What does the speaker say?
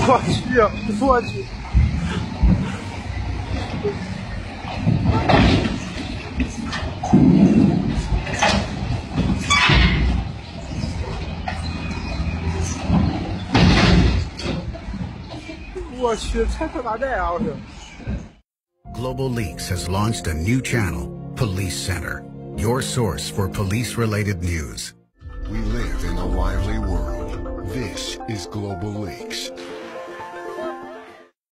我去，我去！我去，猜测大战啊！我去。 Global Leaks has launched a new channel, Police Center, your source for police-related news. We live in a lively world. This is Global Leaks.